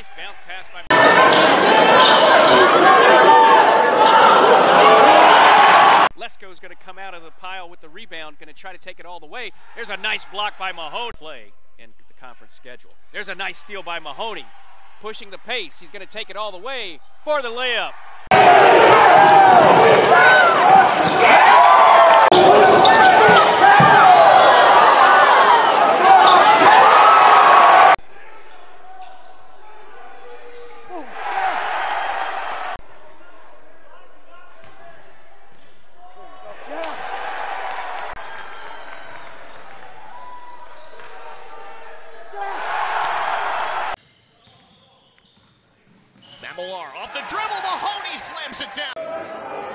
Nice bounce pass by Lesko's going to come out of the pile with the rebound, going to try to take it all the way. There's a nice block by Mahoney. Play in the conference schedule. There's a nice steal by Mahoney, pushing the pace. He's going to take it all the way for the layup. Off the dribble, Mahoney slams it down.